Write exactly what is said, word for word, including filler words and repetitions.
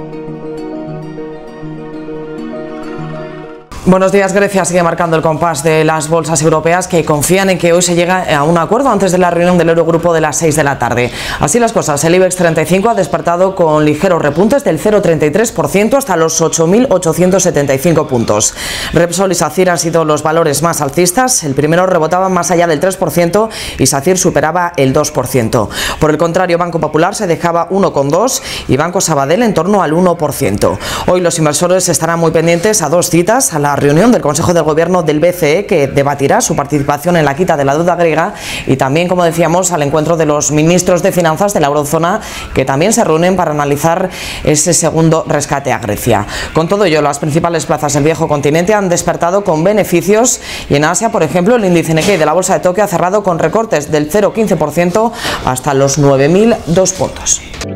Buenos días. Grecia sigue marcando el compás de las bolsas europeas, que confían en que hoy se llegue a un acuerdo antes de la reunión del Eurogrupo de las seis de la tarde. Así las cosas, el IBEX treinta y cinco ha despertado con ligeros repuntes del cero coma treinta y tres por ciento hasta los ocho mil ochocientos setenta y cinco puntos. Repsol y SACIR han sido los valores más alcistas. El primero rebotaba más allá del tres por ciento y SACIR superaba el dos por ciento. Por el contrario, Banco Popular se dejaba uno coma dos y Banco Sabadell en torno al uno por ciento. Hoy los inversores estarán muy pendientes a dos citas: a la reunión del Consejo del Gobierno del B C E, que debatirá su participación en la quita de la deuda griega, y también, como decíamos, al encuentro de los ministros de Finanzas de la Eurozona, que también se reúnen para analizar ese segundo rescate a Grecia. Con todo ello, las principales plazas del viejo continente han despertado con beneficios, y en Asia, por ejemplo, el índice Nikkei de la bolsa de Tokio ha cerrado con recortes del cero coma quince por ciento hasta los nueve mil dos puntos.